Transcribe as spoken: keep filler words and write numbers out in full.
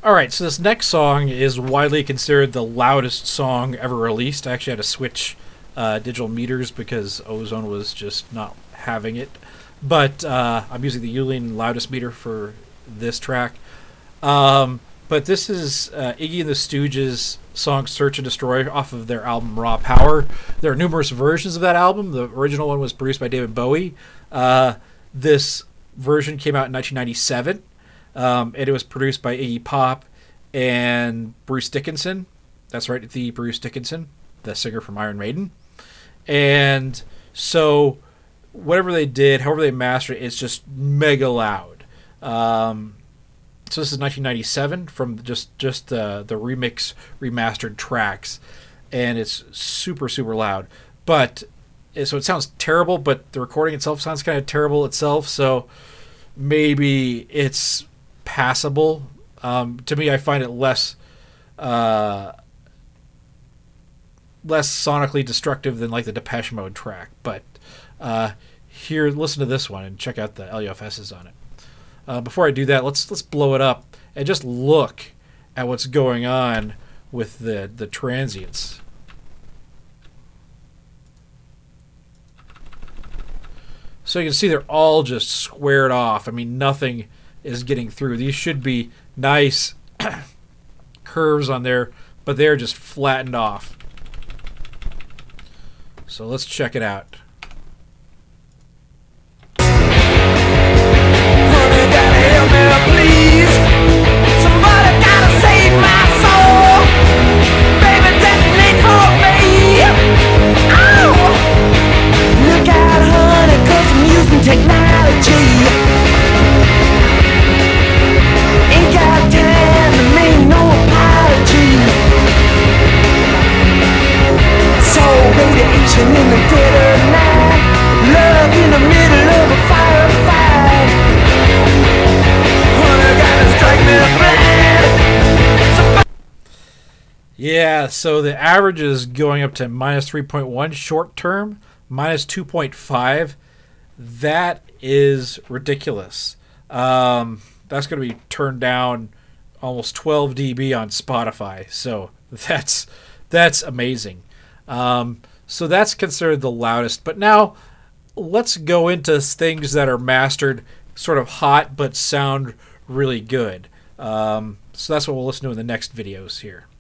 Alright, so this next song is widely considered the loudest song ever released. I actually had to switch uh, digital meters because Ozone was just not having it. But uh, I'm using the Uline Loudest meter for this track. Um, but this is uh, Iggy and the Stooges' song Search and Destroy off of their album Raw Power. There are numerous versions of that album. The original one was produced by David Bowie. Uh, this version came out in nineteen ninety-seven. Um, and it was produced by Iggy Pop and Bruce Dickinson. That's right, the Bruce Dickinson, the singer from Iron Maiden. And so whatever they did, however they mastered it, it's just mega loud. Um, so this is nineteen ninety-seven from just, just uh, the remix remastered tracks. And it's super, super loud. But so it sounds terrible, but the recording itself sounds kind of terrible itself. So maybe it's passable. Um, to me, I find it less uh, less sonically destructive than like the Depeche Mode track. But uh, here, listen to this one and check out the L U F S's on it. Uh, before I do that, let's let's blow it up and just look at what's going on with the the transients. So you can see they're all just squared off. I mean, nothing is getting through. These should be nice curves on there, but they're just flattened off. So let's check it out. Honey, gotta help me, please. Somebody gotta save my soul. Baby, detonate for me. Oh! Look out, honey, 'cause I'm using technology. Ain't got time to make no apology. So radiation in the dead of night, love in the middle of a firefight. Honey, gotta strike me blind. Yeah, so the average is going up to minus three point one short term, minus two point five. That is ridiculous. Um, that's going to be turned down almost twelve D B on Spotify. So that's that's amazing. Um, so that's considered the loudest. But now let's go into things that are mastered sort of hot but sound really good. Um, so that's what we'll listen to in the next videos here.